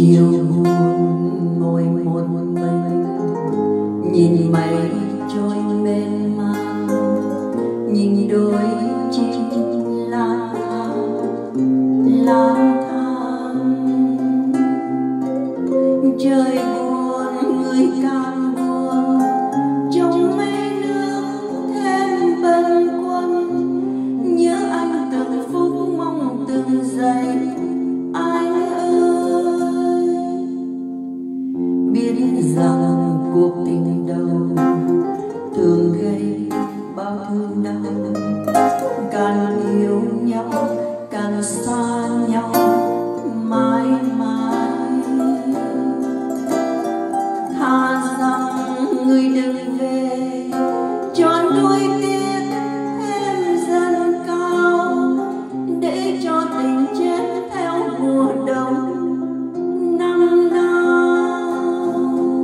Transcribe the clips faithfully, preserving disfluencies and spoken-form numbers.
chiều buồn ngồi một mình, nhìn mây trôi mênh mang, nhìn đôi chim lang thang lang thang. Trời buồn người càng buồn, trong mây nước thêm bâng khuâng, nhớ anh từng phút mong từng giây. Anh ơi, biết rằng cuộc tình đầu thường gây bao thương đau, càng yêu nhau càng xa nhau mãi mãi. Thà rằng người đừng về, cho đôi tiết thêm dần cao, để cho tình chết theo mùa đông năm nào.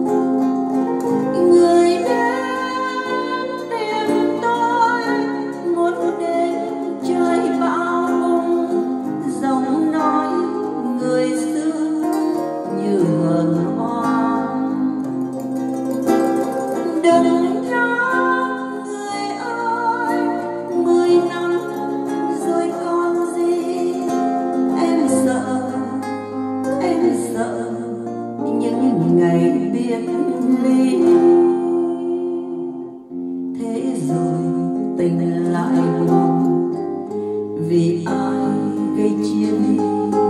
Người đến tìm tôi một đêm trời bão bùng, giọng nói người xưa như hờn oan. Đừng nhớ người ơi, mười năm rồi còn gì. Em sợ, em sợ những ngày biệt ly. Thế rồi tình lại buồn, vì ai gây chia ly,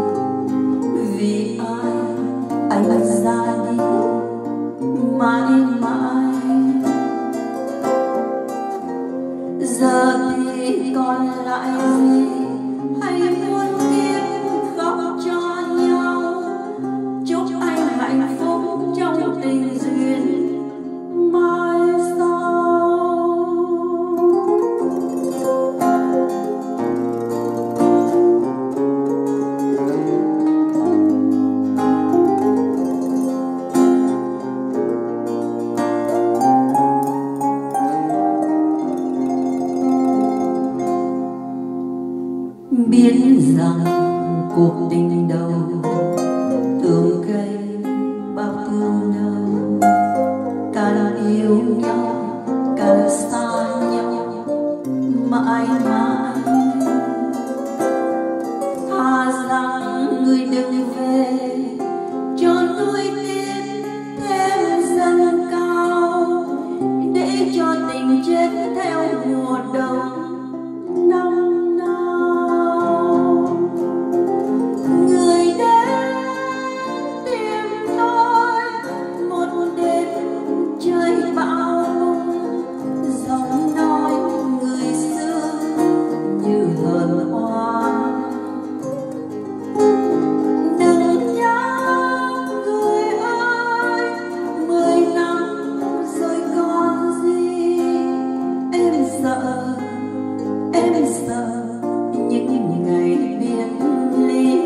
vì ai anh ra đi mãi mãi. Giờ thì còn lại gì, hay muôn kiếp khóc cho nhau. Chúc anh hạnh phúc trong tình duyên mai sau. Biết rằng cuộc tình đầu thường gây bao thương đau, càng yêu nhau càng xa nhau mãi mãi. Thà rằng người đừng về, cho đôi tiết thêm dần cao, để cho tình chết theo mùa đông năm nào. Người đến tìm tôi một đêm trời bão bùng, giọng nói người xưa như hờn oan. Đừng nhớ người ơi, mười năm rồi còn gì. Em sợ, em sợ những ngày biệt ly.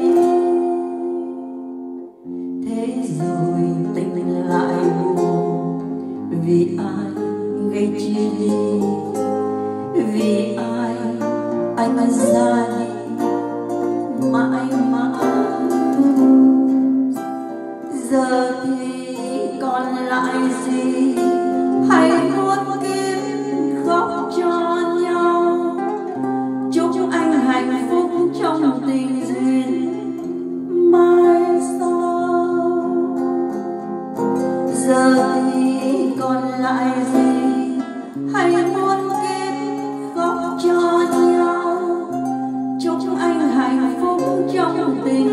Thế rồi tình lại buồn, vì ai gây chia ly, vì ai anh ra đi mãi mãi. Giờ thì còn lại gì, hay muôn kiếp khóc cho nhau. Chúc anh hạnh phúc trong tình duyên mai sau. Giờ thì còn lại gì, hay muôn kiếp khóc cho nhau. Chúc anh hạnh phúc trong tình